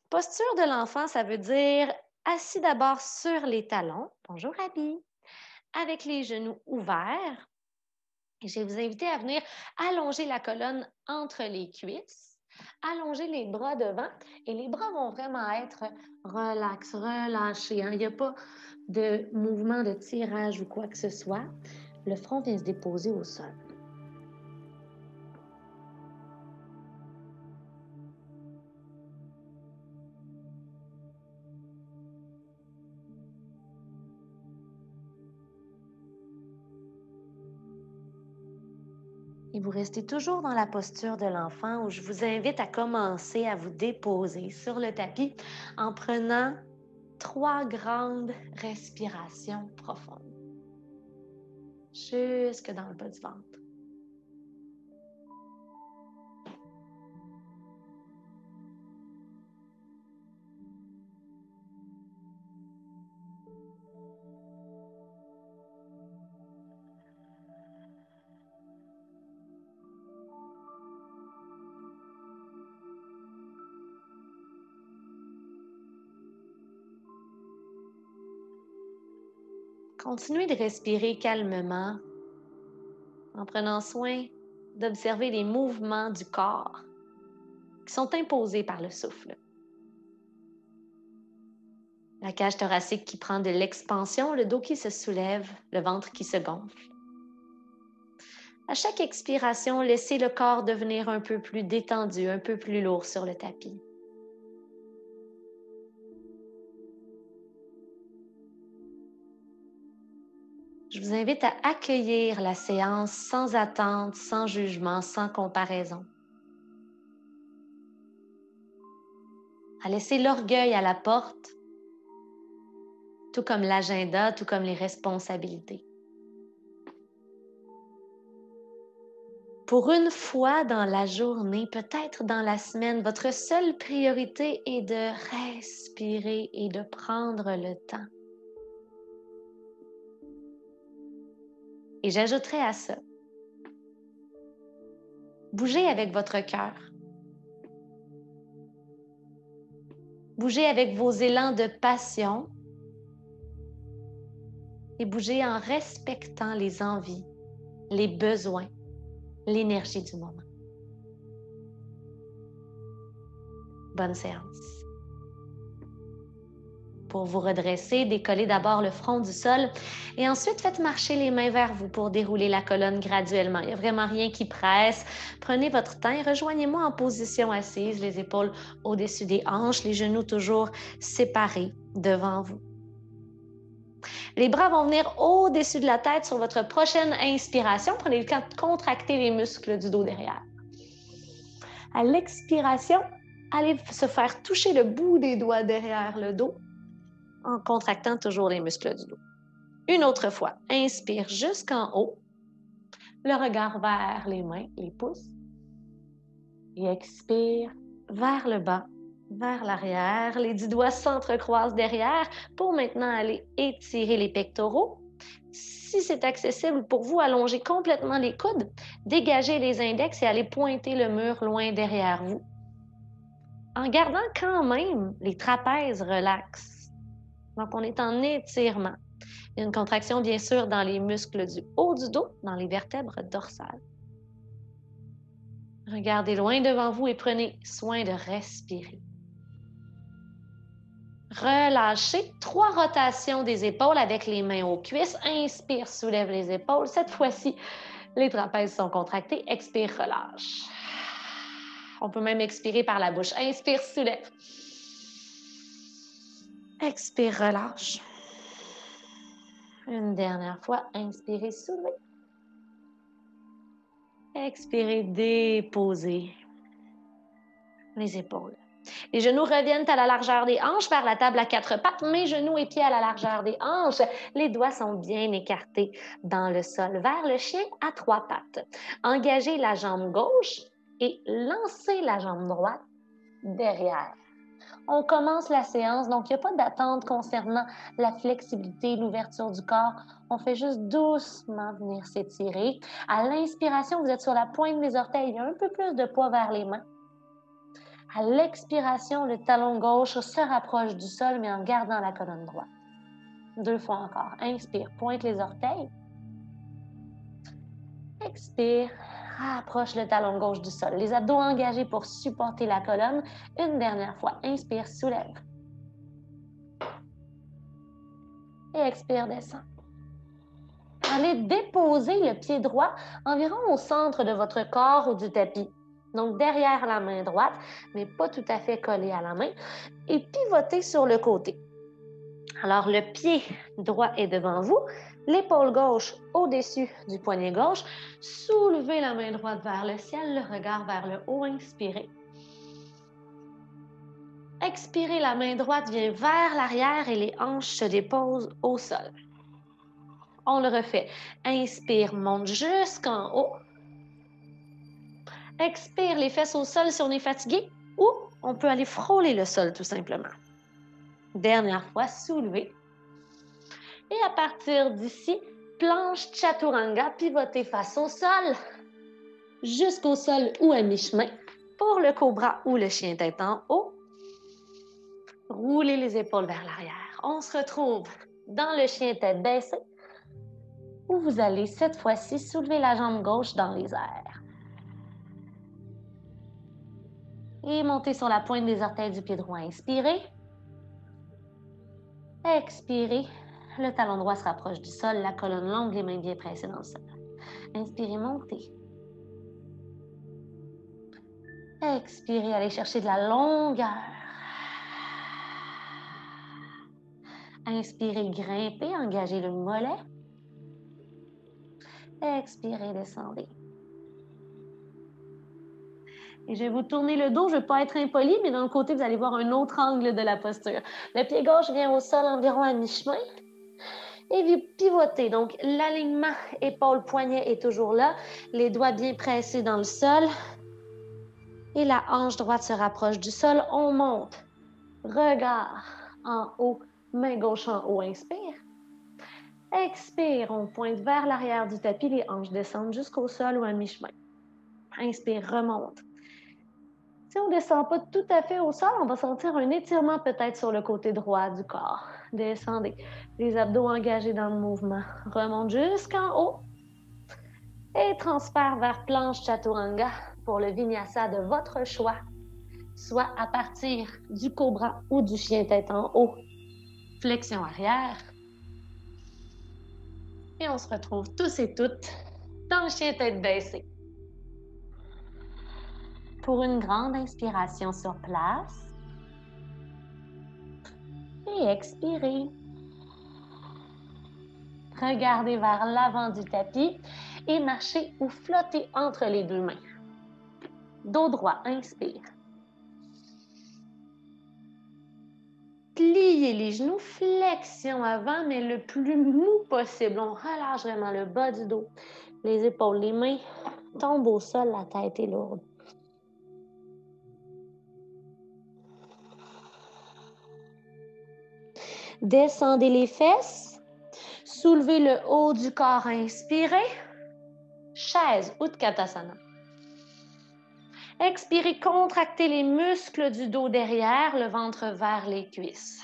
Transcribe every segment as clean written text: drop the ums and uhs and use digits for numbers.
Posture de l'enfant, ça veut dire assis d'abord sur les talons. Bonjour, Abby. Avec les genoux ouverts. Et je vais vous inviter à venir allonger la colonne entre les cuisses, allonger les bras devant et les bras vont vraiment être relax, relâchés, hein. Il n'y a pas de mouvement de tirage ou quoi que ce soit. Le front vient se déposer au sol. Et vous restez toujours dans la posture de l'enfant où je vous invite à commencer à vous déposer sur le tapis en prenant 3 grandes respirations profondes jusque dans le bas du ventre. Continuez de respirer calmement en prenant soin d'observer les mouvements du corps qui sont imposés par le souffle. La cage thoracique qui prend de l'expansion, le dos qui se soulève, le ventre qui se gonfle. À chaque expiration, laissez le corps devenir un peu plus détendu, un peu plus lourd sur le tapis. Je vous invite à accueillir la séance sans attente, sans jugement, sans comparaison. À laisser l'orgueil à la porte, tout comme l'agenda, tout comme les responsabilités. Pour une fois dans la journée, peut-être dans la semaine, votre seule priorité est de respirer et de prendre le temps. Et j'ajouterai à ça, bougez avec votre cœur. Bougez avec vos élans de passion et bougez en respectant les envies, les besoins, l'énergie du moment. Bonne séance. Pour vous redresser, décollez d'abord le front du sol et ensuite faites marcher les mains vers vous pour dérouler la colonne graduellement. Il n'y a vraiment rien qui presse. Prenez votre temps et rejoignez-moi en position assise, les épaules au-dessus des hanches, les genoux toujours séparés devant vous. Les bras vont venir au-dessus de la tête sur votre prochaine inspiration. Prenez le temps de contracter les muscles du dos derrière. À l'expiration, allez se faire toucher le bout des doigts derrière le dos en contractant toujours les muscles du dos. Une autre fois, inspire jusqu'en haut, le regard vers les mains, les pouces, et expire vers le bas, vers l'arrière. Les 10 doigts s'entrecroisent derrière pour maintenant aller étirer les pectoraux. Si c'est accessible pour vous, allongez complètement les coudes, dégagez les index et allez pointer le mur loin derrière vous. En gardant quand même les trapèzes relax. Donc, on est en étirement. Il y a une contraction, bien sûr, dans les muscles du haut du dos, dans les vertèbres dorsales. Regardez loin devant vous et prenez soin de respirer. Relâchez. 3 rotations des épaules avec les mains aux cuisses. Inspire, soulève les épaules. Cette fois-ci, les trapèzes sont contractés. Expire, relâche. On peut même expirer par la bouche. Inspire, soulève. Expire, relâche. Une dernière fois, inspirez, soulevez. Expirez, déposez les épaules. Les genoux reviennent à la largeur des hanches vers la table à 4 pattes. Mes genoux et pieds à la largeur des hanches. Les doigts sont bien écartés dans le sol vers le chien à 3 pattes. Engagez la jambe gauche et lancez la jambe droite derrière. On commence la séance, donc il n'y a pas d'attente concernant la flexibilité et l'ouverture du corps. On fait juste doucement venir s'étirer. À l'inspiration, vous êtes sur la pointe des orteils. Il y a un peu plus de poids vers les mains. À l'expiration, le talon gauche se rapproche du sol, mais en gardant la colonne droite. 2 fois encore. Inspire, pointe les orteils. Expire, rapproche le talon gauche du sol. Les abdos engagés pour supporter la colonne. Une dernière fois. Inspire, soulève. Et expire, descend. Allez déposer le pied droit environ au centre de votre corps ou du tapis. Donc, derrière la main droite, mais pas tout à fait collé à la main. Et pivotez sur le côté. Alors, le pied droit est devant vous, l'épaule gauche au-dessus du poignet gauche. Soulevez la main droite vers le ciel, le regard vers le haut. Inspirez. Expirez, la main droite vient vers l'arrière et les hanches se déposent au sol. On le refait. Inspire, monte jusqu'en haut. Expire, les fesses au sol si on est fatigué ou on peut aller frôler le sol tout simplement. Dernière fois, soulevez. Et à partir d'ici, planche chaturanga, pivotez face au sol, jusqu'au sol ou à mi-chemin. Pour le cobra ou le chien tête en haut, roulez les épaules vers l'arrière. On se retrouve dans le chien tête baissée, où vous allez cette fois-ci soulever la jambe gauche dans les airs. Et montez sur la pointe des orteils du pied droit. Inspirez. Expirez. Le talon droit se rapproche du sol, la colonne longue, les mains bien pressées dans le sol. Inspirez, montez. Expirez, allez chercher de la longueur. Inspirez, grimpez, engagez le mollet. Expirez, descendez. Et je vais vous tourner le dos, je ne vais pas être impolie, mais dans le côté, vous allez voir un autre angle de la posture. Le pied gauche vient au sol environ à mi-chemin. Et vous pivotez. Donc, l'alignement épaule-poignet est toujours là. Les doigts bien pressés dans le sol. Et la hanche droite se rapproche du sol. On monte. Regard en haut. Main gauche en haut. Inspire. Expire. On pointe vers l'arrière du tapis. Les hanches descendent jusqu'au sol ou à mi-chemin. Inspire. Remonte. Si on ne descend pas tout à fait au sol, on va sentir un étirement peut-être sur le côté droit du corps. Descendez. Les abdos engagés dans le mouvement. Remonte jusqu'en haut. Et transfert vers planche chaturanga pour le vinyasa de votre choix, soit à partir du cobra ou du chien tête en haut. Flexion arrière. Et on se retrouve tous et toutes dans le chien tête baissée. Pour une grande inspiration sur place. Et expirez. Regardez vers l'avant du tapis et marchez ou flottez entre les deux mains. Dos droit, inspire. Pliez les genoux, flexion avant, mais le plus mou possible. On relâche vraiment le bas du dos. Les épaules, les mains tombent au sol, la tête est lourde. Descendez les fesses. Soulevez le haut du corps, inspirez. Chaise, Utkatasana. Expirez, contractez les muscles du dos derrière, le ventre vers les cuisses.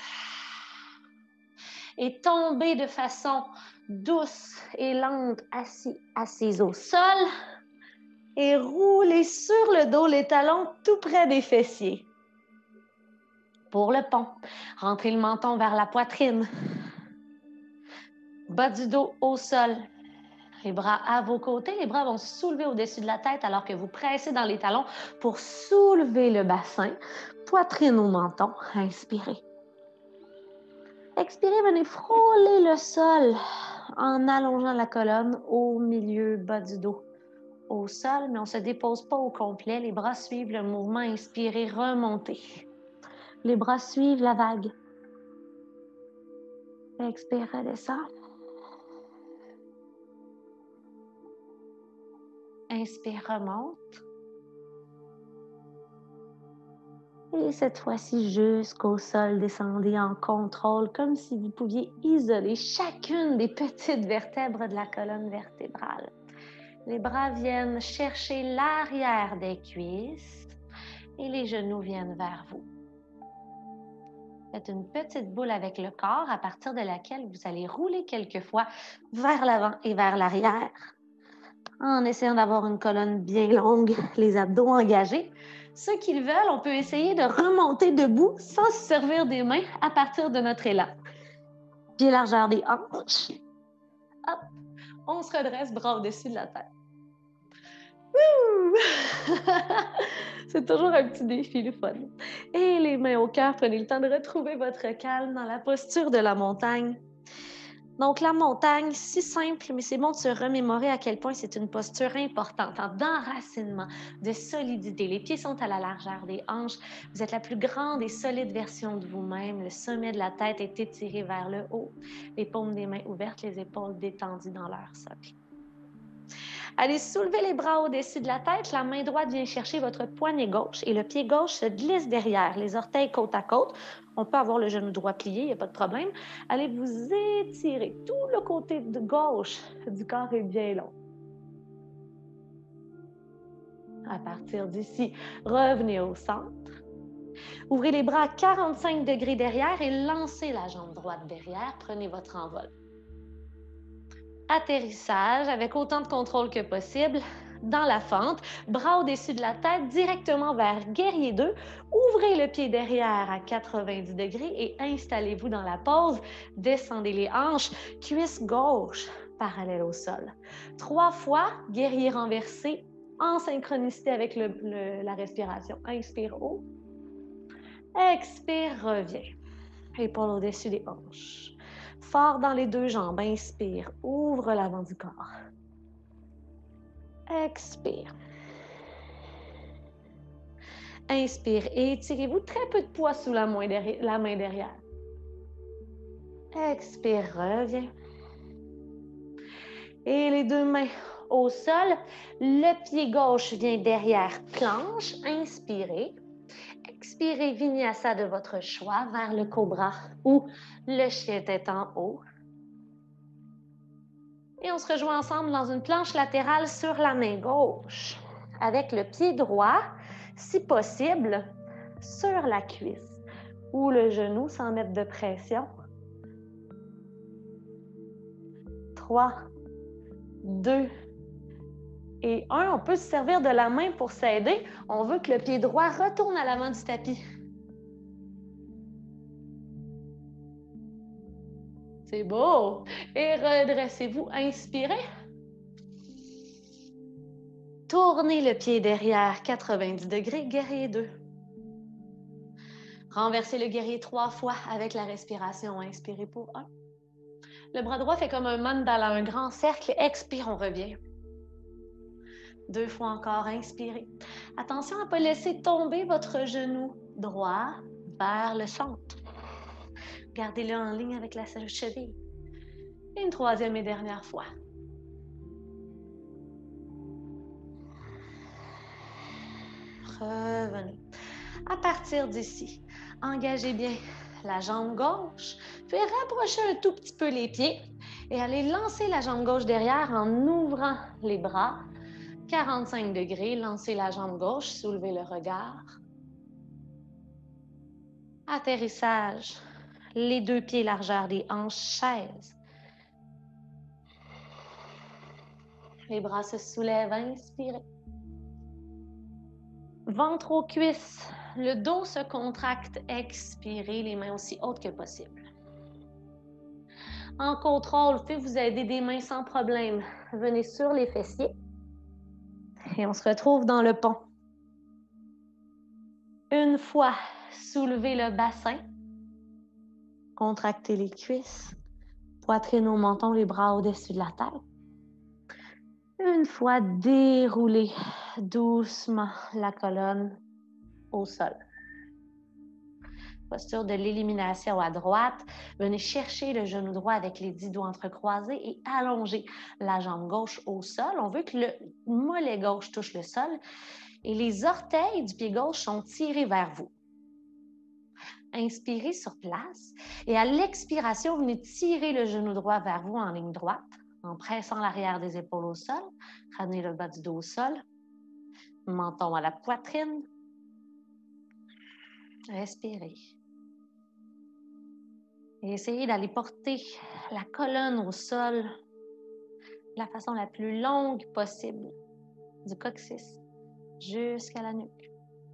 Et tombez de façon douce et lente, assis au sol. Et roulez sur le dos, les talons tout près des fessiers. Pour le pont, rentrez le menton vers la poitrine. Bas du dos au sol. Les bras à vos côtés, les bras vont se soulever au-dessus de la tête alors que vous pressez dans les talons pour soulever le bassin. Poitrine au menton. Inspirez. Expirez, venez frôler le sol en allongeant la colonne au milieu, bas du dos. Au sol, mais on ne se dépose pas au complet. Les bras suivent le mouvement. Inspirez, remontez. Les bras suivent la vague. Expire, redescend. Inspire, remonte. Et cette fois-ci, jusqu'au sol, descendez en contrôle, comme si vous pouviez isoler chacune des petites vertèbres de la colonne vertébrale. Les bras viennent chercher l'arrière des cuisses. et les genoux viennent vers vous. Faites une petite boule avec le corps à partir de laquelle vous allez rouler quelques fois vers l'avant et vers l'arrière en essayant d'avoir une colonne bien longue, les abdos engagés. Ceux qui le veulent, on peut essayer de remonter debout sans se servir des mains à partir de notre élan. Pieds largeur des hanches. Hop, on se redresse, bras au-dessus de la tête. C'est toujours un petit défi, le fun. Et les mains au cœur, prenez le temps de retrouver votre calme dans la posture de la montagne. Donc, la montagne, si simple, mais c'est bon de se remémorer à quel point c'est une posture importante, d'enracinement, de solidité. Les pieds sont à la largeur des hanches. Vous êtes la plus grande et solide version de vous-même. Le sommet de la tête est étiré vers le haut. Les paumes des mains ouvertes, les épaules détendues dans leur socle. Allez soulever les bras au-dessus de la tête. La main droite vient chercher votre poignet gauche et le pied gauche se glisse derrière, les orteils côte à côte. On peut avoir le genou droit plié, il n'y a pas de problème. Allez vous étirer. Tout le côté de gauche du corps est bien long. À partir d'ici, revenez au centre. Ouvrez les bras à 45 degrés derrière et lancez la jambe droite derrière. Prenez votre envol. Atterrissage avec autant de contrôle que possible dans la fente, bras au-dessus de la tête directement vers guerrier 2. Ouvrez le pied derrière à 90 degrés et installez-vous dans la pose. Descendez les hanches, cuisse gauche parallèle au sol. 3 fois, guerrier renversé en synchronicité avec la respiration. Inspire haut. Expire, reviens. Épaule au-dessus des hanches. Fort dans les 2 jambes. Inspire, ouvre l'avant du corps. Expire. Inspire et étirez-vous. Très peu de poids sous la main derrière. Expire, reviens. Et les 2 mains au sol. Le pied gauche vient derrière, planche. Inspirez. Expirez, vinyasa de votre choix vers le cobra ou le chien tête en haut. Et on se rejoint ensemble dans une planche latérale sur la main gauche, avec le pied droit, si possible, sur la cuisse ou le genou sans mettre de pression. 3, 2 et 1. On peut se servir de la main pour s'aider. On veut que le pied droit retourne à l'avant du tapis. C'est beau! Et redressez-vous, inspirez. Tournez le pied derrière, 90 degrés, guerrier 2. Renversez le guerrier 3 fois avec la respiration. Inspirez pour 1. Le bras droit fait comme un mandala, un grand cercle. Expire, on revient. 2 fois encore, inspirez. Attention à ne pas laisser tomber votre genou droit vers le centre. Gardez-le en ligne avec la cheville. Et une 3e et dernière fois. Revenez. À partir d'ici, engagez bien la jambe gauche, puis rapprochez un tout petit peu les pieds et allez lancer la jambe gauche derrière en ouvrant les bras. 45 degrés, lancez la jambe gauche, soulevez le regard. Atterrissage, les 2 pieds largeur des hanches, chaise. Les bras se soulèvent, inspirez. Ventre aux cuisses, le dos se contracte, expirez, les mains aussi hautes que possible. En contrôle, vous pouvez vous aider des mains sans problème. Venez sur les fessiers et on se retrouve dans le pont. Une fois, soulevez le bassin, contractez les cuisses, poitrine au menton, les bras au-dessus de la tête. Une fois, déroulez doucement la colonne au sol. Posture de l'élimination à droite. Venez chercher le genou droit avec les 10 doigts entrecroisés et allongez la jambe gauche au sol. On veut que le mollet gauche touche le sol et les orteils du pied gauche sont tirés vers vous. Inspirez sur place et à l'expiration, venez tirer le genou droit vers vous en ligne droite en pressant l'arrière des épaules au sol. Ramenez le bas du dos au sol. Menton à la poitrine. Respirez. Et essayez d'aller porter la colonne au sol de la façon la plus longue possible, du coccyx jusqu'à la nuque.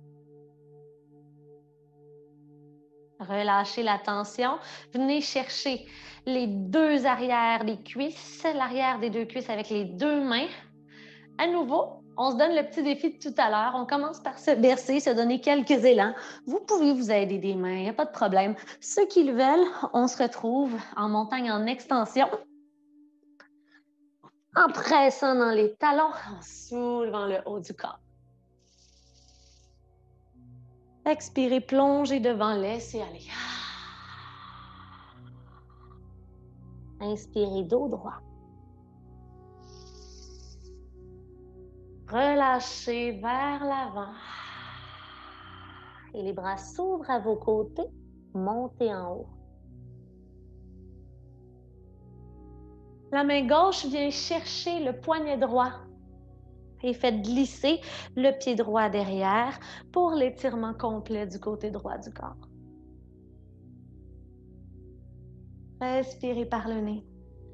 Relâchez la tension. Venez chercher les deux arrières des cuisses, l'arrière des deux cuisses avec les deux mains. À nouveau, on se donne le petit défi de tout à l'heure. On commence par se bercer, se donner quelques élans. Vous pouvez vous aider des mains, il n'y a pas de problème. Ceux qui le veulent, on se retrouve en montagne en extension, en pressant dans les talons, en soulevant le haut du corps. Expirez, plongez devant, laissez aller. Inspirez dos droit. Relâchez vers l'avant. Et les bras s'ouvrent à vos côtés. Montez en haut. La main gauche vient chercher le poignet droit. Et faites glisser le pied droit derrière pour l'étirement complet du côté droit du corps. Respirez par le nez.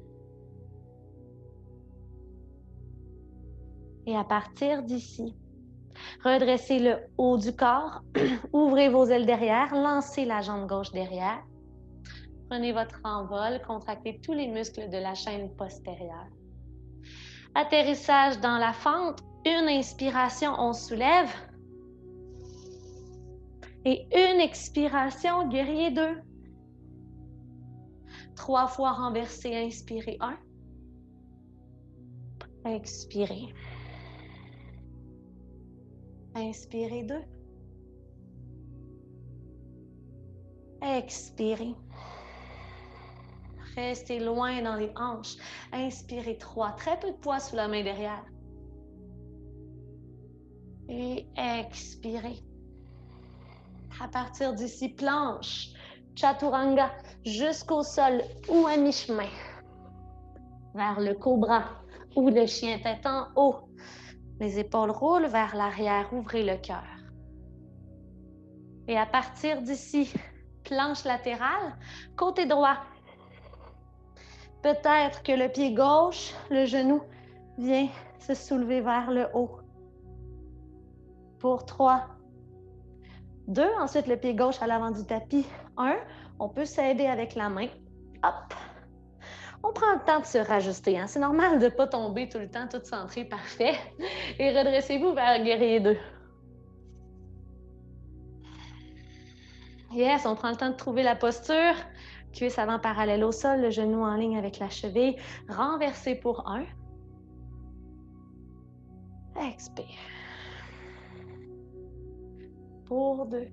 Et à partir d'ici, redressez le haut du corps, ouvrez vos ailes derrière, lancez la jambe gauche derrière. Prenez votre envol, contractez tous les muscles de la chaîne postérieure. Atterrissage dans la fente, une inspiration, on soulève. Et une expiration, guerrier 2. 3 fois renversé, inspirez 1. Expirez. Inspirez 2. Expirez. Restez loin dans les hanches. Inspirez 3. Très peu de poids sous la main derrière. Et expirez. À partir d'ici, planche, chaturanga, jusqu'au sol ou à mi-chemin. Vers le cobra ou le chien tête en haut. Les épaules roulent vers l'arrière, ouvrez le cœur. Et à partir d'ici, planche latérale, côté droit. Peut-être que le pied gauche, le genou, vient se soulever vers le haut. Pour 3, 2, ensuite le pied gauche à l'avant du tapis. 1, on peut s'aider avec la main. Hop! On prend le temps de se rajuster. Hein? C'est normal de ne pas tomber tout le temps, tout centré, parfait. Et redressez-vous vers guerrier 2. Yes, on prend le temps de trouver la posture. Cuisse avant parallèle au sol, le genou en ligne avec la cheville. Renversez pour 1. Expire. Pour 2.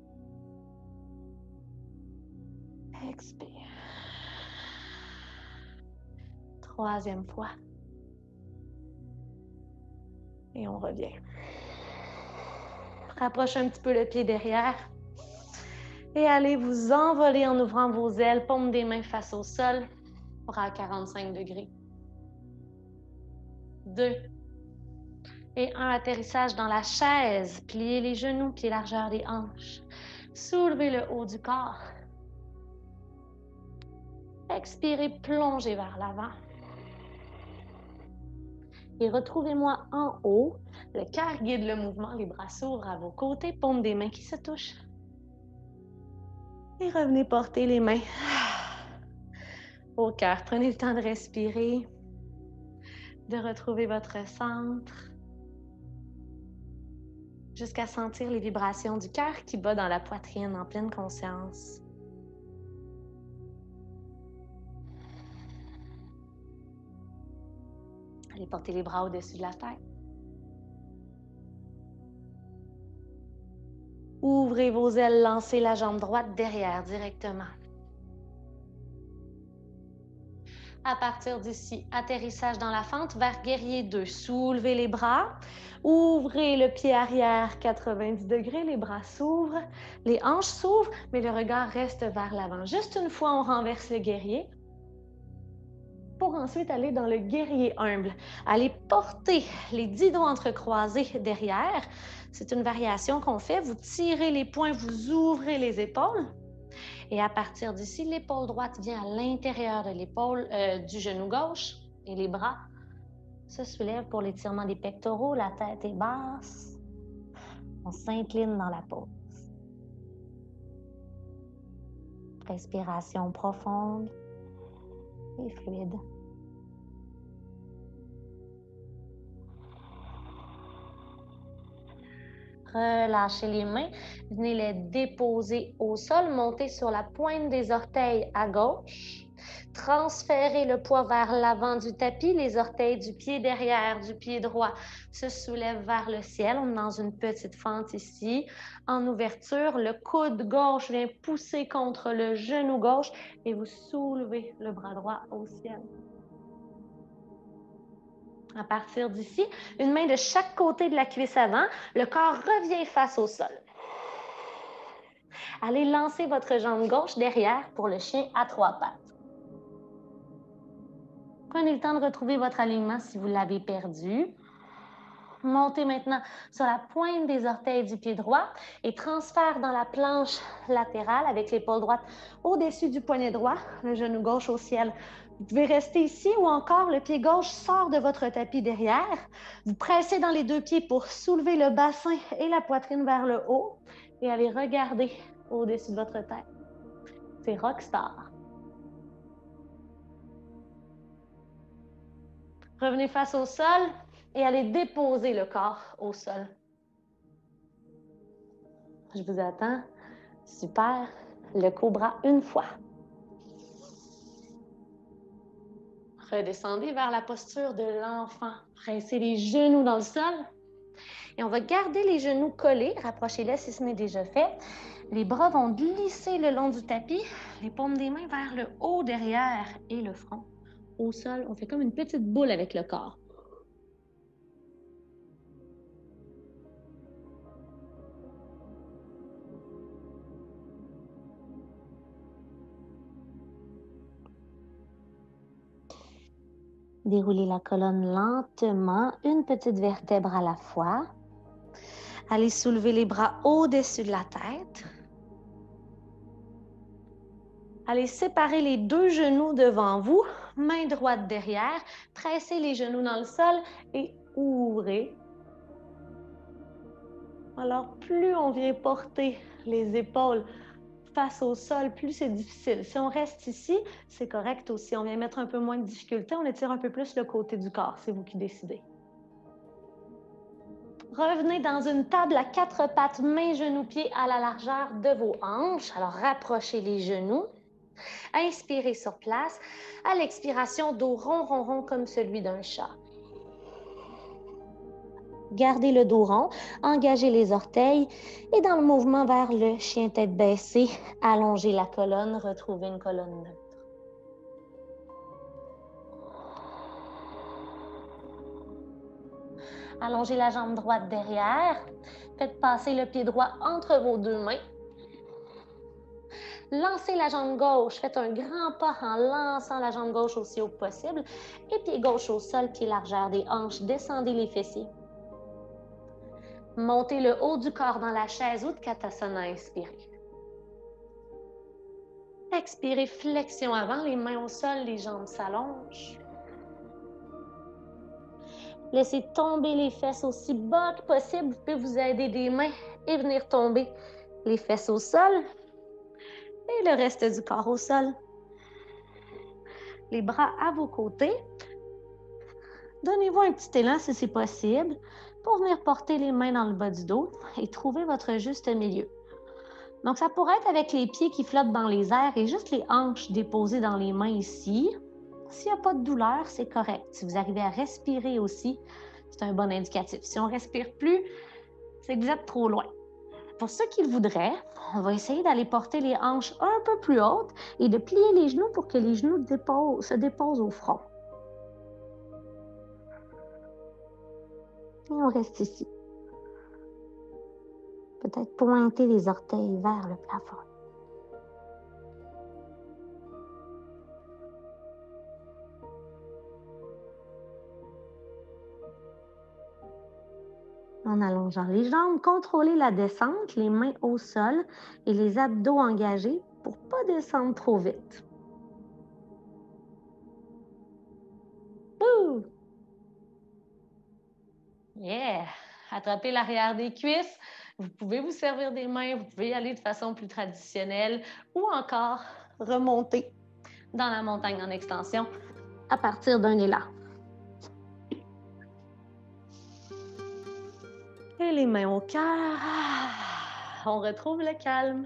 Expire. 3e fois. Et on revient. Rapprochez un petit peu le pied derrière. Et allez vous envoler en ouvrant vos ailes, paume des mains face au sol, bras à 45 degrés. 2. Et 1, atterrissage dans la chaise. Pliez les genoux, pieds largeur des hanches. Soulevez le haut du corps. Expirez, plongez vers l'avant. Et retrouvez-moi en haut. Le cœur guide le mouvement, les bras s'ouvrent à vos côtés, paume des mains qui se touchent. Et revenez porter les mains au cœur. Prenez le temps de respirer, de retrouver votre centre, jusqu'à sentir les vibrations du cœur qui bat dans la poitrine en pleine conscience. Allez porter les bras au-dessus de la tête. Ouvrez vos ailes, lancez la jambe droite derrière directement. À partir d'ici, atterrissage dans la fente vers guerrier 2. Soulevez les bras, ouvrez le pied arrière 90 degrés, les bras s'ouvrent, les hanches s'ouvrent, mais le regard reste vers l'avant. Juste une fois, on renverse le guerrier. pour ensuite aller dans le guerrier humble. Allez porter les 10 doigts entrecroisés derrière. C'est une variation qu'on fait. Vous tirez les poings, vous ouvrez les épaules. Et à partir d'ici, l'épaule droite vient à l'intérieur de l'épaule du genou gauche et les bras se soulèvent pour l'étirement des pectoraux. La tête est basse. On s'incline dans la pose. Respiration profonde et fluide. Relâchez les mains, venez les déposer au sol, montez sur la pointe des orteils à gauche. Transférez le poids vers l'avant du tapis, les orteils du pied derrière, du pied droit se soulèvent vers le ciel. On est dans une petite fente ici. En ouverture, le coude gauche vient pousser contre le genou gauche et vous soulevez le bras droit au ciel. À partir d'ici, une main de chaque côté de la cuisse avant, le corps revient face au sol. Allez lancer votre jambe gauche derrière pour le chien à 3 pattes. Prenez le temps de retrouver votre alignement si vous l'avez perdu. Montez maintenant sur la pointe des orteils du pied droit et transfert dans la planche latérale avec l'épaule droite au-dessus du poignet droit, le genou gauche au ciel. Vous pouvez rester ici ou encore le pied gauche sort de votre tapis derrière. Vous pressez dans les 2 pieds pour soulever le bassin et la poitrine vers le haut et allez regarder au-dessus de votre tête. C'est Rockstar. Revenez face au sol et allez déposer le corps au sol. Je vous attends. Super. Le cobra une fois. Redescendez vers la posture de l'enfant. Pressez les genoux dans le sol. Et on va garder les genoux collés. Rapprochez-les si ce n'est déjà fait. Les bras vont glisser le long du tapis. Les paumes des mains vers le haut derrière et le front. Au sol, on fait comme une petite boule avec le corps. Déroulez la colonne lentement, une petite vertèbre à la fois. Allez soulever les bras au-dessus de la tête. Allez séparer les 2 genoux devant vous, main droite derrière. Pressez les genoux dans le sol et ouvrez. Alors, plus on vient porter les épaules face au sol, plus c'est difficile. Si on reste ici, c'est correct aussi. On vient mettre un peu moins de difficulté. On étire un peu plus le côté du corps. C'est vous qui décidez. Revenez dans une table à 4 pattes, mains, genoux, pieds à la largeur de vos hanches. Alors, rapprochez les genoux. Inspirez sur place. À l'expiration, dos rond, rond, rond comme celui d'un chat. Gardez le dos rond, engagez les orteils et dans le mouvement vers le chien tête baissée, allongez la colonne, retrouvez une colonne neutre. Allongez la jambe droite derrière. Faites passer le pied droit entre vos 2 mains. Lancez la jambe gauche. Faites un grand pas en lançant la jambe gauche aussi haut que possible. Et pied gauche au sol, pied largeur des hanches. Descendez les fessiers. Montez le haut du corps dans la chaise Utkatasana. Inspirez. Expirez, flexion avant, les mains au sol, les jambes s'allongent. Laissez tomber les fesses aussi bas que possible. Vous pouvez vous aider des mains et venir tomber les fesses au sol. Et le reste du corps au sol. Les bras à vos côtés. Donnez-vous un petit élan si c'est possible pour venir porter les mains dans le bas du dos et trouver votre juste milieu. Donc, ça pourrait être avec les pieds qui flottent dans les airs et juste les hanches déposées dans les mains ici. S'il n'y a pas de douleur, c'est correct. Si vous arrivez à respirer aussi, c'est un bon indicatif. Si on ne respire plus, c'est que vous êtes trop loin. Pour ceux qui le voudraient, on va essayer d'aller porter les hanches un peu plus hautes et de plier les genoux pour que les genoux se déposent au front. Et on reste ici. Peut-être pointer les orteils vers le plafond. En allongeant les jambes, contrôlez la descente, les mains au sol et les abdos engagés pour ne pas descendre trop vite. Ouh! Yeah! Attrapez l'arrière des cuisses. Vous pouvez vous servir des mains, vous pouvez y aller de façon plus traditionnelle ou encore remonter dans la montagne en extension à partir d'un élan. Et les mains au cœur. On retrouve le calme.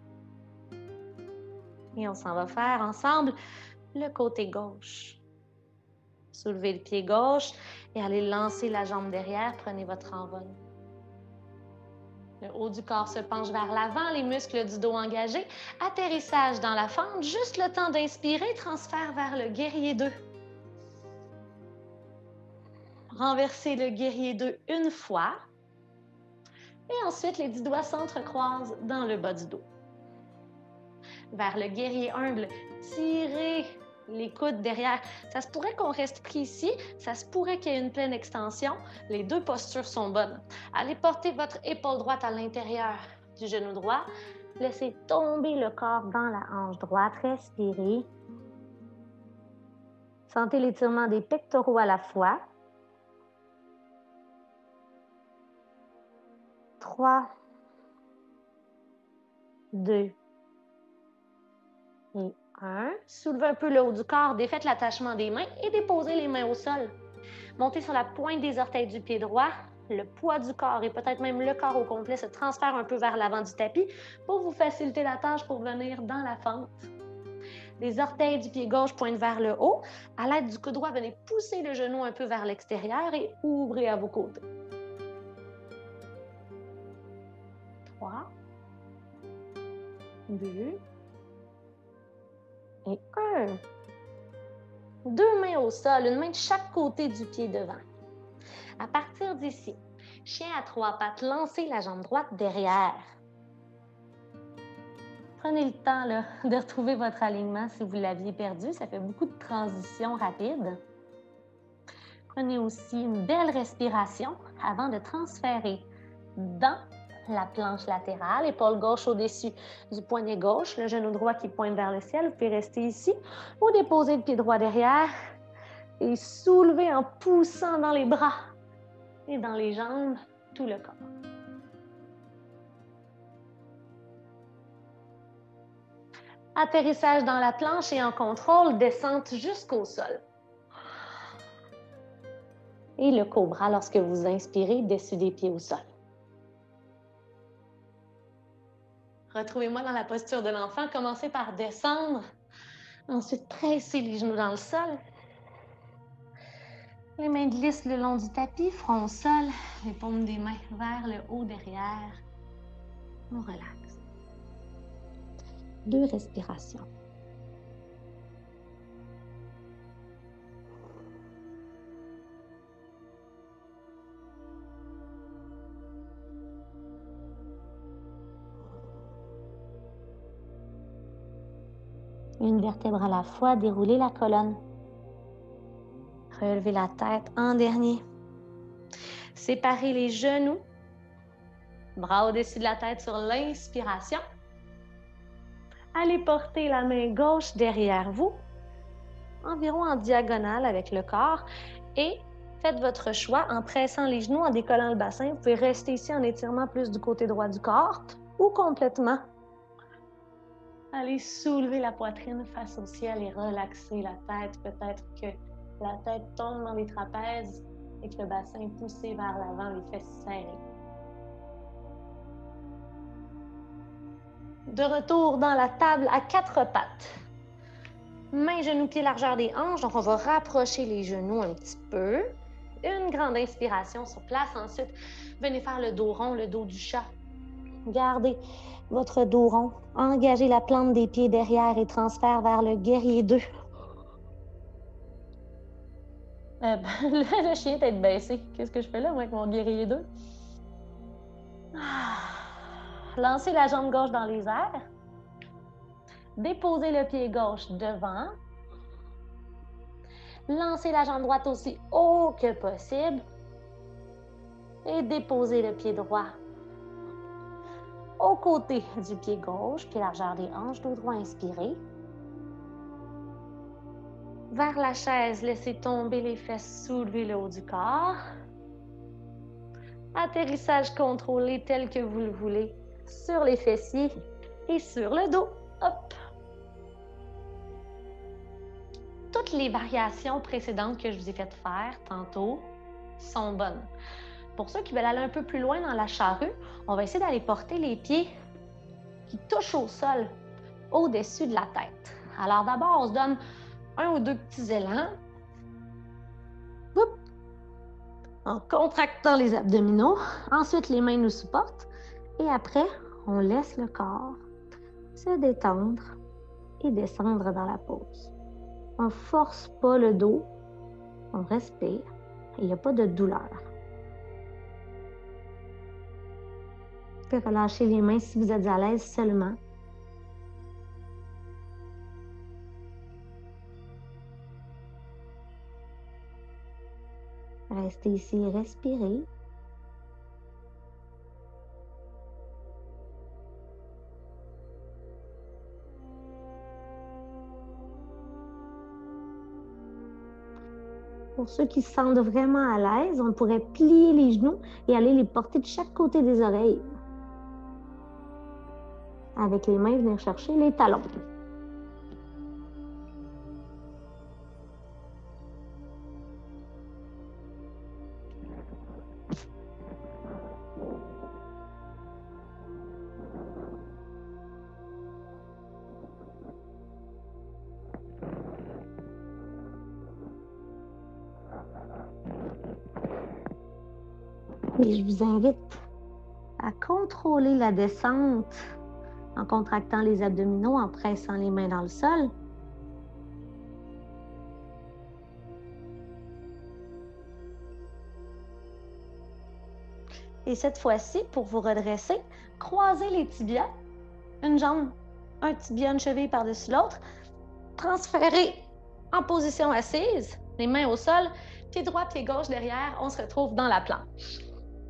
Et on s'en va faire ensemble le côté gauche. Soulevez le pied gauche et allez lancer la jambe derrière. Prenez votre envol. Le haut du corps se penche vers l'avant, les muscles du dos engagés. Atterrissage dans la fente, juste le temps d'inspirer, transfert vers le guerrier 2. Renversez le guerrier 2 une fois. Et ensuite, les 10 doigts s'entrecroisent dans le bas du dos. Vers le guerrier humble, tirez les coudes derrière. Ça se pourrait qu'on reste pris ici, ça se pourrait qu'il y ait une pleine extension. Les deux postures sont bonnes. Allez porter votre épaule droite à l'intérieur du genou droit. Laissez tomber le corps dans la hanche droite. Respirez. Sentez l'étirement des pectoraux à la fois. 3, 2 et 1. Soulevez un peu le haut du corps, défaites l'attachement des mains et déposez les mains au sol. Montez sur la pointe des orteils du pied droit. Le poids du corps et peut-être même le corps au complet se transfère un peu vers l'avant du tapis pour vous faciliter la tâche pour venir dans la fente. Les orteils du pied gauche pointent vers le haut. À l'aide du coude droit, venez pousser le genou un peu vers l'extérieur et ouvrez à vos côtés. 3, 2 et 1. Deux mains au sol, une main de chaque côté du pied devant. À partir d'ici, chien à 3 pattes, lancez la jambe droite derrière. Prenez le temps là, de retrouver votre alignement si vous l'aviez perdu. Ça fait beaucoup de transitions rapides. Prenez aussi une belle respiration avant de transférer dans la planche latérale, épaule gauche au-dessus du poignet gauche, le genou droit qui pointe vers le ciel. Vous pouvez rester ici ou déposer le pied droit derrière et soulever en poussant dans les bras et dans les jambes, tout le corps. Atterrissage dans la planche et en contrôle, descente jusqu'au sol. Et le cobra lorsque vous inspirez, dessus des pieds au sol. Retrouvez-moi dans la posture de l'enfant. Commencez par descendre. Ensuite, pressez les genoux dans le sol. Les mains glissent le long du tapis, front au sol, les paumes des mains vers le haut derrière. On relaxe. 2 respirations. Une vertèbre à la fois, déroulez la colonne. Relevez la tête en dernier. Séparez les genoux. Bras au-dessus de la tête sur l'inspiration. Allez porter la main gauche derrière vous, environ en diagonale avec le corps. Et faites votre choix en pressant les genoux, en décollant le bassin. Vous pouvez rester ici en étirement plus du côté droit du corps ou complètement. Allez soulever la poitrine face au ciel et relaxer la tête. Peut-être que la tête tombe dans les trapèzes et que le bassin est poussé vers l'avant, les fesses serrées. De retour dans la table à 4 pattes. Mains, genoux, pieds, largeur des hanches. Donc, on va rapprocher les genoux un petit peu. Une grande inspiration sur place. Ensuite, venez faire le dos rond, le dos du chat. Gardez votre dos rond. Engagez la plante des pieds derrière et transfert vers le guerrier 2. Le chien est tête baissée. Qu'est-ce que je fais là, moi, avec mon guerrier 2? Lancez la jambe gauche dans les airs. Déposez le pied gauche devant. Lancez la jambe droite aussi haut que possible. et déposez le pied droit au côté du pied gauche, puis largeur des hanches, dos droit inspiré. Vers la chaise, laissez tomber les fesses, soulevez le haut du corps. Atterrissage contrôlé tel que vous le voulez sur les fessiers et sur le dos. Hop! Toutes les variations précédentes que je vous ai faites faire tantôt sont bonnes. Pour ceux qui veulent aller un peu plus loin dans la charrue, on va essayer d'aller porter les pieds qui touchent au sol au-dessus de la tête. Alors d'abord, on se donne un ou deux petits élans. Oups. En contractant les abdominaux. Ensuite, les mains nous supportent. Et après, on laisse le corps se détendre et descendre dans la pose. On ne force pas le dos. On respire. Il n'y a pas de douleur. Vous pouvez relâcher les mains si vous êtes à l'aise seulement. Restez ici et respirez. Pour ceux qui se sentent vraiment à l'aise, on pourrait plier les genoux et aller les porter de chaque côté des oreilles. Avec les mains, venir chercher les talons. Et je vous invite à contrôler la descente en contractant les abdominaux, en pressant les mains dans le sol. Et cette fois-ci, pour vous redresser, croisez les tibias, une jambe, un tibia, une cheville par-dessus l'autre, transférez en position assise, les mains au sol, pied droit, pied gauche derrière, on se retrouve dans la planche.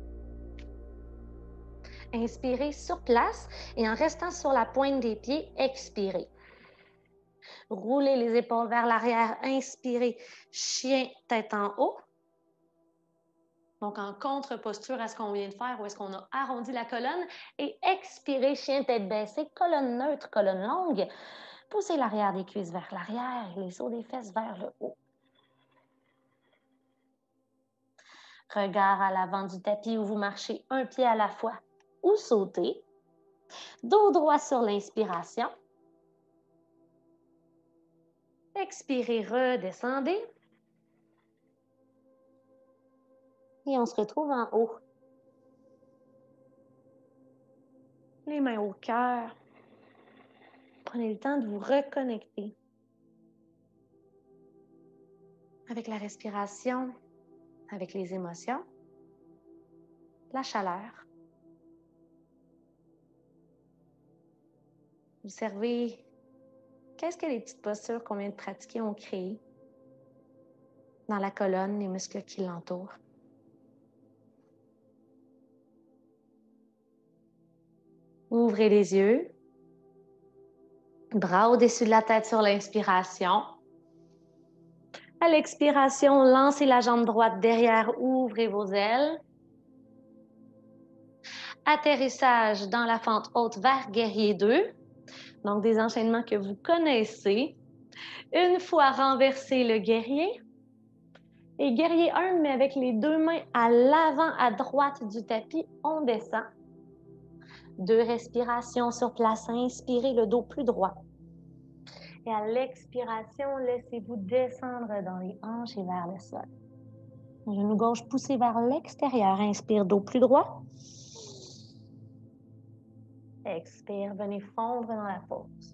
Inspirez sur place et en restant sur la pointe des pieds, expirez. Roulez les épaules vers l'arrière, inspirez, chien, tête en haut. Donc en contre-posture à ce qu'on vient de faire, où est-ce qu'on a arrondi la colonne. Et expirez, chien, tête baissée, colonne neutre, colonne longue. Poussez l'arrière des cuisses vers l'arrière et les os des fesses vers le haut. Regard à l'avant du tapis où vous marchez un pied à la fois ou sautez. Dos droit sur l'inspiration. Expirez, redescendez. Et on se retrouve en haut. Les mains au cœur. Prenez le temps de vous reconnecter avec la respiration, avec les émotions, la chaleur. Observez qu'est-ce que les petites postures qu'on vient de pratiquer ont créé dans la colonne, les muscles qui l'entourent. Ouvrez les yeux. Bras au-dessus de la tête sur l'inspiration. À l'expiration, lancez la jambe droite derrière, ouvrez vos ailes. Atterrissage dans la fente haute vers guerrier 2. Donc, des enchaînements que vous connaissez. Une fois renversé le guerrier. Et guerrier 1, mais avec les deux mains à l'avant, à droite du tapis, on descend. 2 respirations sur place. Inspirez le dos plus droit. Et à l'expiration, laissez-vous descendre dans les hanches et vers le sol. Genou gauche poussé vers l'extérieur. Inspire, dos plus droit. Expire, venez fondre dans la pose.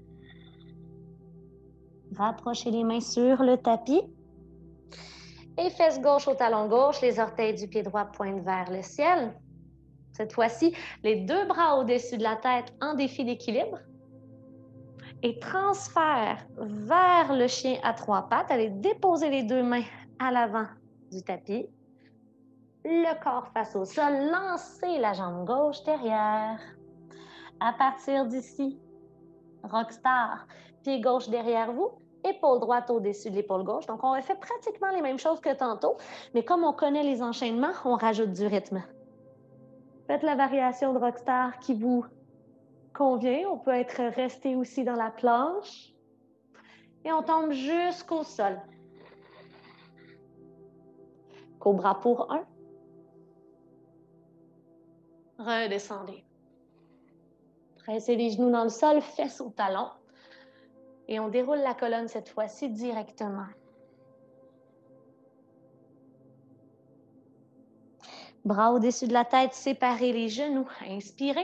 Rapprochez les mains sur le tapis. Et fesses gauche au talon gauche, les orteils du pied droit pointent vers le ciel. Cette fois-ci, les 2 bras au-dessus de la tête en défi d'équilibre. Et transfert vers le chien à 3 pattes. Allez déposer les 2 mains à l'avant du tapis. le corps face au sol, lancez la jambe gauche derrière. À partir d'ici, Rockstar, pied gauche derrière vous, épaule droite au-dessus de l'épaule gauche. Donc, on refait pratiquement les mêmes choses que tantôt, mais comme on connaît les enchaînements, on rajoute du rythme. Faites la variation de Rockstar qui vous convient. On peut être resté aussi dans la planche. Et on tombe jusqu'au sol. Cobra pour 1. Redescendez. Pressez les genoux dans le sol, fesses au talon. Et on déroule la colonne cette fois-ci directement. Bras au-dessus de la tête, séparez les genoux. Inspirez.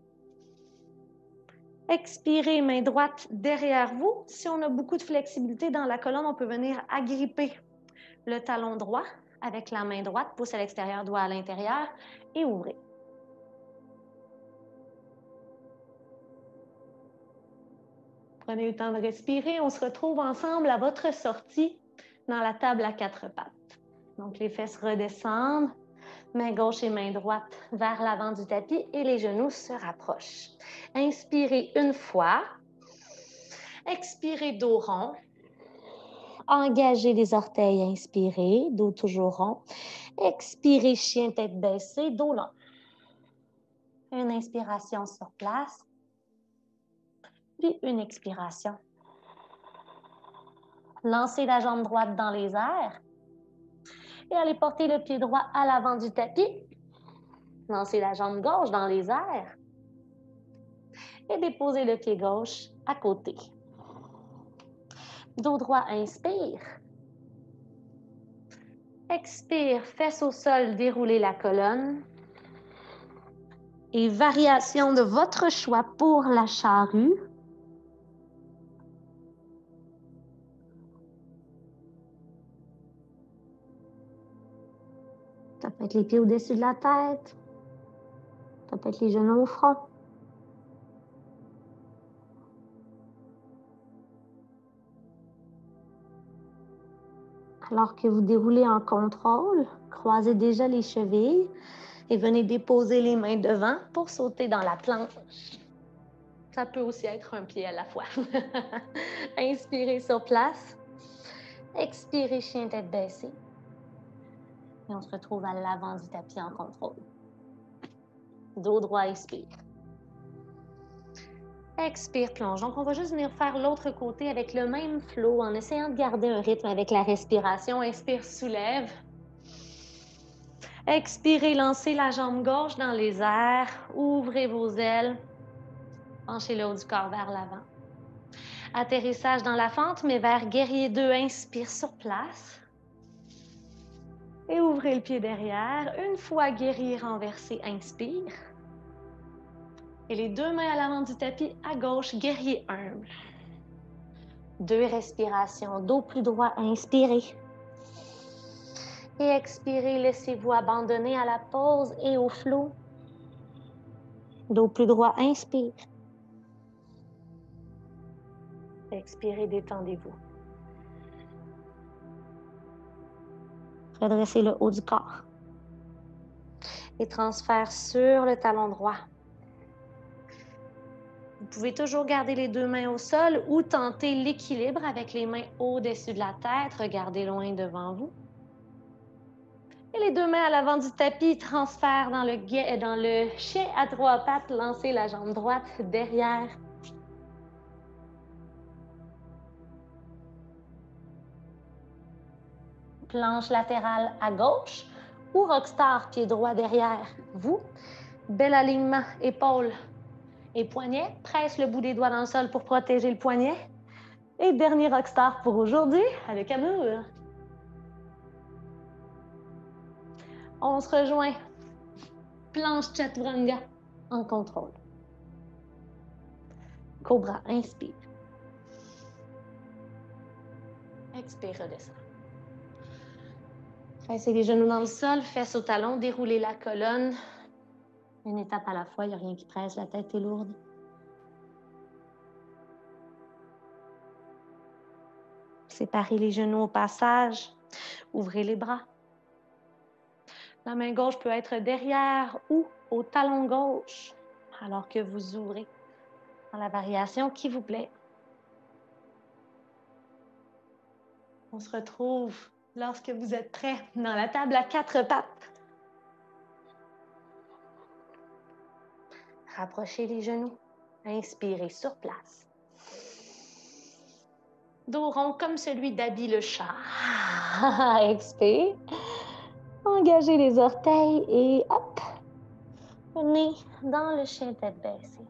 Expirez, main droite derrière vous. Si on a beaucoup de flexibilité dans la colonne, on peut venir agripper le talon droit avec la main droite, pouce à l'extérieur, doigt à l'intérieur et ouvrez. Prenez le temps de respirer. On se retrouve ensemble à votre sortie dans la table à 4 pattes. Donc, les fesses redescendent, main gauche et main droite vers l'avant du tapis et les genoux se rapprochent. Inspirez une fois. Expirez dos rond. Engagez les orteils, inspirez, dos toujours rond. Expirez, chien tête baissée, dos long. Une inspiration sur place. Puis une expiration. Lancez la jambe droite dans les airs. Et allez porter le pied droit à l'avant du tapis. Lancez la jambe gauche dans les airs. Et déposez le pied gauche à côté. Dos droit, inspire. Expire, fesses au sol, déroulez la colonne. Et variation de votre choix pour la charrue. Ça peut être les pieds au-dessus de la tête. Ça peut être les genoux au front. Alors que vous déroulez en contrôle, croisez déjà les chevilles et venez déposer les mains devant pour sauter dans la planche. Ça peut aussi être un pied à la fois. Inspirez sur place. Expirez, chien tête baissée. Et on se retrouve à l'avant du tapis en contrôle. Dos droit, expire. Expire, plonge. Donc, on va juste venir faire l'autre côté avec le même flow en essayant de garder un rythme avec la respiration. Inspire, soulève. Expirez, lancez la jambe gauche dans les airs. Ouvrez vos ailes. Penchez le haut du corps vers l'avant. Atterrissage dans la fente, mais vers guerrier 2. Inspire sur place. Et ouvrez le pied derrière. Une fois guerrier renversé, inspire. Et les deux mains à l'avant du tapis à gauche, guerrier humble. 2 respirations, dos plus droit, inspirez. Et expirez, laissez-vous abandonner à la pause et au flot. Dos plus droit, inspire. Expirez, détendez-vous. Redressez le haut du corps. Et transfert sur le talon droit. Vous pouvez toujours garder les deux mains au sol ou tenter l'équilibre avec les mains au-dessus de la tête. Regardez loin devant vous. Et les deux mains à l'avant du tapis, transfert dans le chien à 3 pattes. Lancez la jambe droite derrière. Planche latérale à gauche ou rockstar, pied droit derrière vous. Bel alignement, épaules et poignets. Presse le bout des doigts dans le sol pour protéger le poignet. Et dernier rockstar pour aujourd'hui, avec amour. On se rejoint. Planche chaturanga en contrôle. Cobra, inspire. Expire, redescend. Pressez les genoux dans le sol, fesses au talon, déroulez la colonne. Une étape à la fois, il n'y a rien qui presse, la tête est lourde. Séparez les genoux au passage. Ouvrez les bras. La main gauche peut être derrière ou au talon gauche, alors que vous ouvrez dans la variation qui vous plaît. On se retrouve lorsque vous êtes prêt dans la table à 4 pattes. Rapprochez les genoux. Inspirez sur place. Dos rond comme celui d'Abby le chat. Expire. Engagez les orteils et hop. Venez dans le chien tête baissée.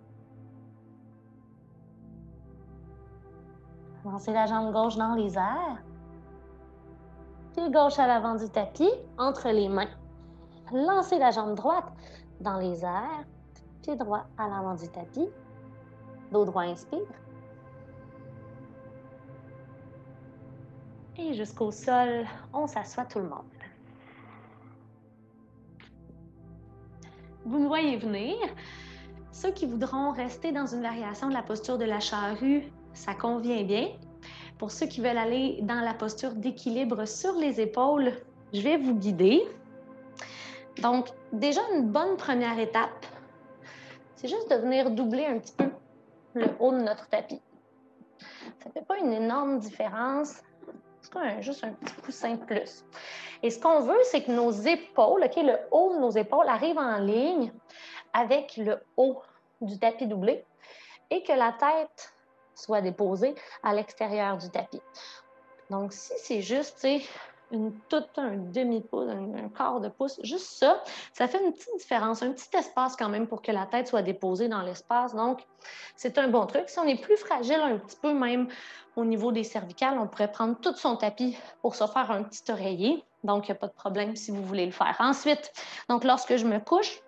Lancez la jambe gauche dans les airs. Pied gauche à l'avant du tapis, entre les mains. Lancez la jambe droite dans les airs. Pied droit à l'avant du tapis. Dos droit, inspire. Et jusqu'au sol, on s'assoit tout le monde. Vous me voyez venir. Ceux qui voudront rester dans une variation de la posture de la charrue, ça convient bien. Pour ceux qui veulent aller dans la posture d'équilibre sur les épaules, je vais vous guider. Donc, déjà une bonne première étape, c'est juste de venir doubler un petit peu le haut de notre tapis. Ça ne fait pas une énorme différence, c'est juste un petit coussin de plus. Et ce qu'on veut, c'est que nos épaules, le haut de nos épaules arrive en ligne avec le haut du tapis doublé et que la tête soit déposée à l'extérieur du tapis. Donc, si c'est juste, un demi-pouce, un quart de pouce, juste ça, ça fait une petite différence, un petit espace quand même pour que la tête soit déposée dans l'espace. Donc, c'est un bon truc. Si on est plus fragile un petit peu, même au niveau des cervicales, on pourrait prendre tout son tapis pour se faire un petit oreiller. Donc, il n'y a pas de problème si vous voulez le faire. Ensuite, donc lorsque je me couche,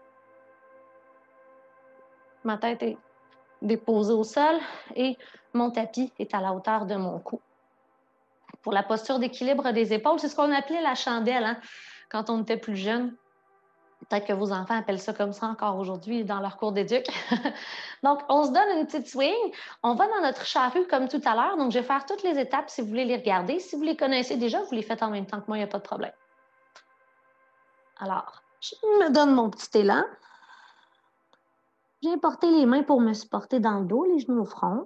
ma tête est déposée au sol et mon tapis est à la hauteur de mon cou. Pour la posture d'équilibre des épaules, c'est ce qu'on appelait la chandelle quand on était plus jeune. Peut-être que vos enfants appellent ça comme ça encore aujourd'hui dans leur cours d'éduc. Donc, on se donne une petite swing. On va dans notre charrue comme tout à l'heure. Donc, je vais faire toutes les étapes si vous voulez les regarder. Si vous les connaissez déjà, vous les faites en même temps que moi, il n'y a pas de problème. Alors, je me donne mon petit élan. Je viens porter les mains pour me supporter dans le dos, les genoux au front.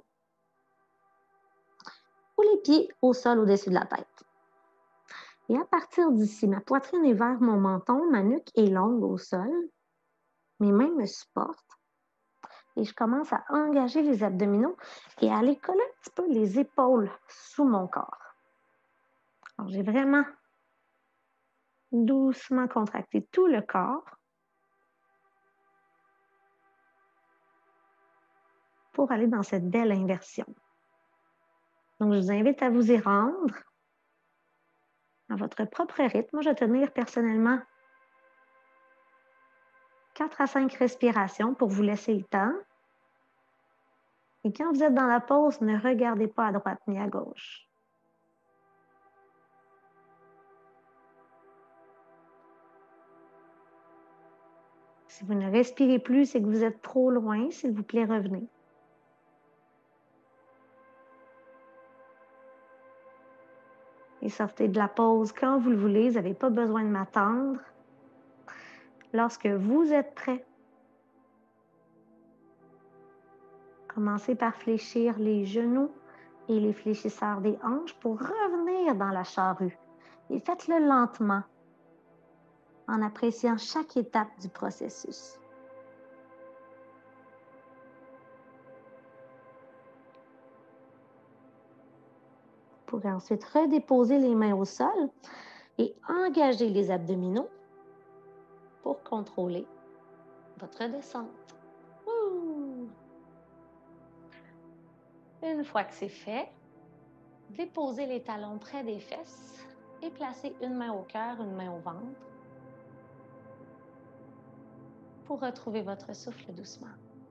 Ou les pieds au sol au-dessus de la tête. Et à partir d'ici, ma poitrine est vers mon menton, ma nuque est longue au sol, mes mains me supportent et je commence à engager les abdominaux et à aller coller un petit peu les épaules sous mon corps. Alors, j'ai vraiment doucement contracté tout le corps pour aller dans cette belle inversion. Donc, je vous invite à vous y rendre à votre propre rythme. Moi, je vais tenir personnellement 4 à 5 respirations pour vous laisser le temps. Et quand vous êtes dans la pause, ne regardez pas à droite ni à gauche. Si vous ne respirez plus, c'est que vous êtes trop loin. S'il vous plaît, revenez. Et sortez de la pause quand vous le voulez. Vous n'avez pas besoin de m'attendre. Lorsque vous êtes prêt, commencez par fléchir les genoux et les fléchisseurs des hanches pour revenir dans la charrue. Et faites-le lentement en appréciant chaque étape du processus. Vous pourrez ensuite redéposer les mains au sol et engager les abdominaux pour contrôler votre descente. Ouh! Une fois que c'est fait, déposez les talons près des fesses et placez une main au cœur, une main au ventre pour retrouver votre souffle doucement.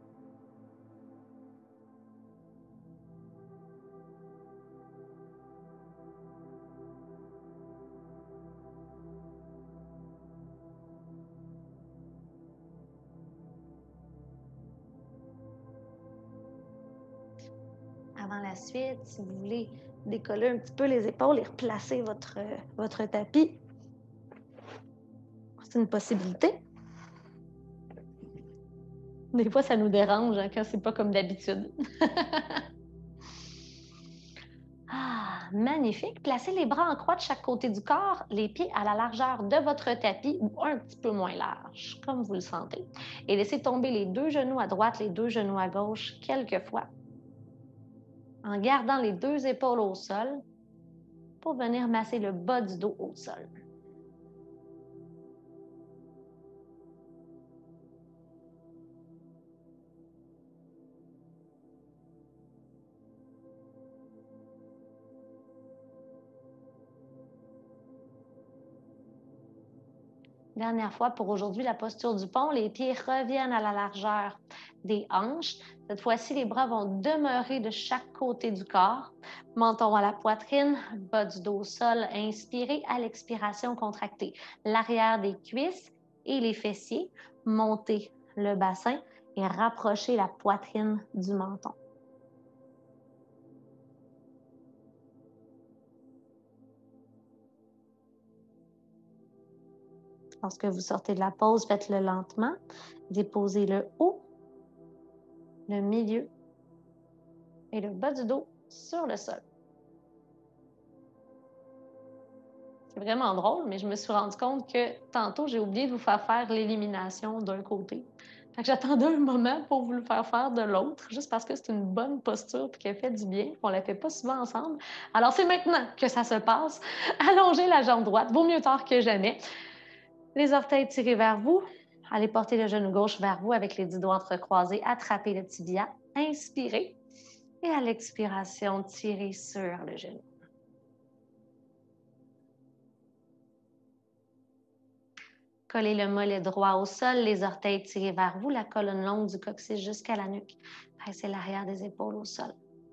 Avant la suite, si vous voulez décoller un petit peu les épaules et replacer votre tapis, C'est une possibilité. Des fois, ça nous dérange hein, quand c'est pas comme d'habitude. Ah, magnifique. Placez les bras en croix de chaque côté du corps, les pieds à la largeur de votre tapis ou un petit peu moins large, comme vous le sentez. Et laissez tomber les deux genoux à droite, les deux genoux à gauche quelques fois, en gardant les deux épaules au sol pour venir masser le bas du dos au sol. Dernière fois pour aujourd'hui, la posture du pont. Les pieds reviennent à la largeur des hanches. Cette fois-ci, les bras vont demeurer de chaque côté du corps. Menton à la poitrine, bas du dos au sol. Inspirez à l'expiration, contractez l'arrière des cuisses et les fessiers. Montez le bassin et rapprochez la poitrine du menton. Lorsque vous sortez de la pause, faites-le lentement. Déposez le haut, le milieu et le bas du dos sur le sol. C'est vraiment drôle, mais je me suis rendu compte que tantôt, j'ai oublié de vous faire faire l'élimination d'un côté. Fait que j'attendais un moment pour vous le faire faire de l'autre, juste parce que c'est une bonne posture et qu'elle fait du bien, qu'on la fait pas souvent ensemble. Alors, c'est maintenant que ça se passe. Allongez la jambe droite, vaut mieux tard que jamais. Les orteils tirés vers vous. Allez porter le genou gauche vers vous avec les 10 doigts entrecroisés. Attrapez le tibia. Inspirez. Et à l'expiration, tirez sur le genou. Collez le mollet droit au sol, les orteils tirés vers vous, la colonne longue du coccyx jusqu'à la nuque. Pressez l'arrière des épaules au sol.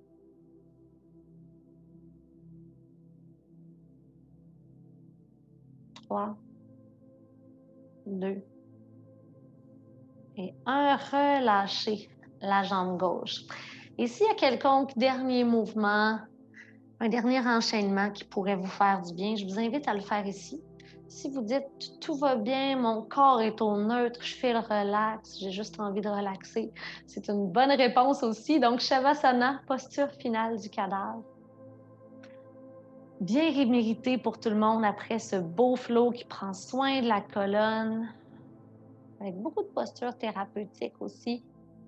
3, 2 et 1. Relâchez la jambe gauche. Et s'il y a quelconque dernier mouvement, un dernier enchaînement qui pourrait vous faire du bien, je vous invite à le faire ici. Si vous dites « tout va bien, mon corps est au neutre, je fais le relax, j'ai juste envie de relaxer », c'est une bonne réponse aussi. Donc, Shavasana, posture finale du cadavre. Bien mérité pour tout le monde après ce beau flow qui prend soin de la colonne, avec beaucoup de postures thérapeutiques aussi.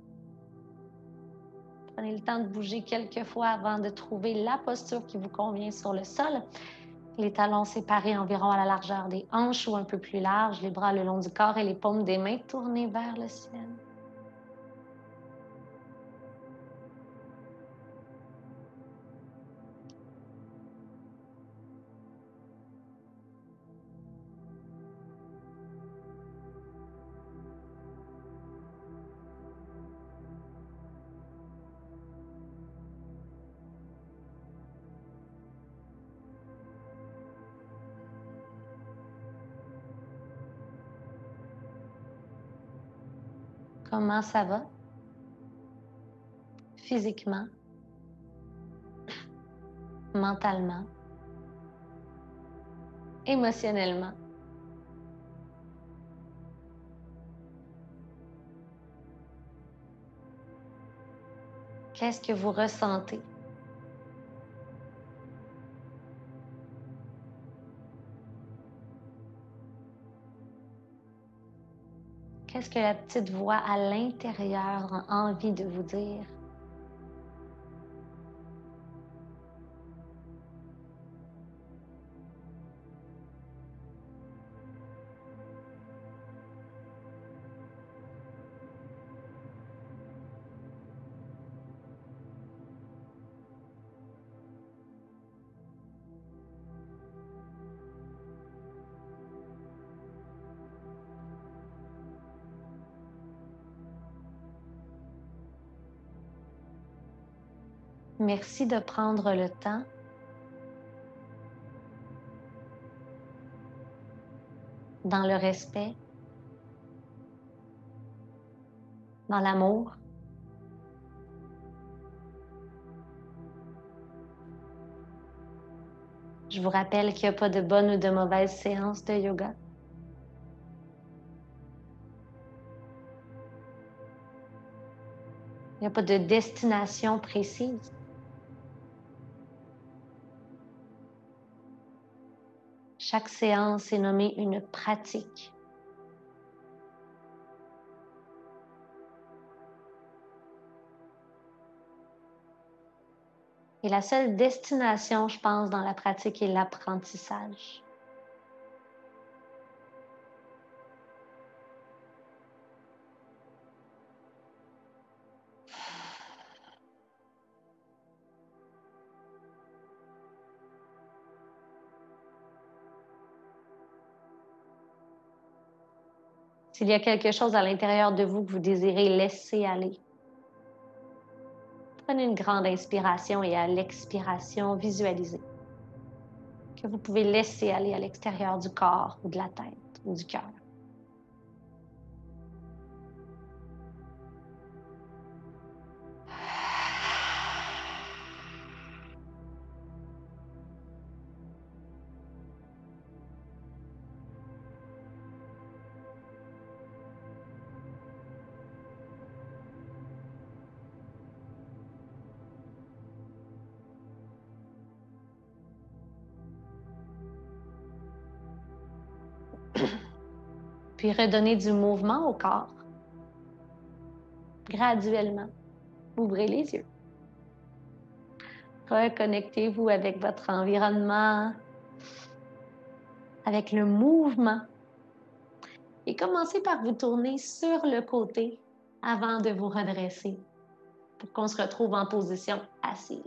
Prenez le temps de bouger quelques fois avant de trouver la posture qui vous convient sur le sol. Les talons séparés environ à la largeur des hanches ou un peu plus large, les bras le long du corps et les paumes des mains tournées vers le ciel. Comment ça va? Physiquement, mentalement, émotionnellement. Qu'est-ce que vous ressentez? Qu'est-ce que la petite voix à l'intérieur a envie de vous dire? Merci de prendre le temps dans le respect, dans l'amour. Je vous rappelle qu'il n'y a pas de bonne ou de mauvaise séance de yoga. Il n'y a pas de destination précise. Chaque séance est nommée une pratique. Et la seule destination, je pense, dans la pratique est l'apprentissage. S'il y a quelque chose à l'intérieur de vous que vous désirez laisser aller, prenez une grande inspiration et à l'expiration, visualisez que vous pouvez laisser aller à l'extérieur du corps ou de la tête ou du cœur. Puis redonnez du mouvement au corps. Graduellement, ouvrez les yeux. Reconnectez-vous avec votre environnement, avec le mouvement. Et commencez par vous tourner sur le côté avant de vous redresser pour qu'on se retrouve en position assise.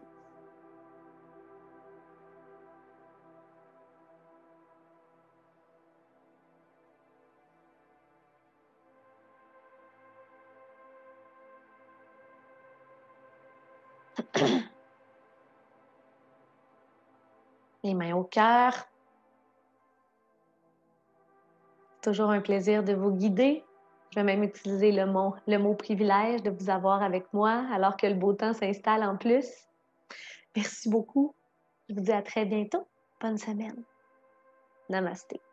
Les mains au cœur. Toujours un plaisir de vous guider. Je vais même utiliser le mot privilège de vous avoir avec moi alors que le beau temps s'installe en plus. Merci beaucoup. Je vous dis à très bientôt. Bonne semaine. Namasté.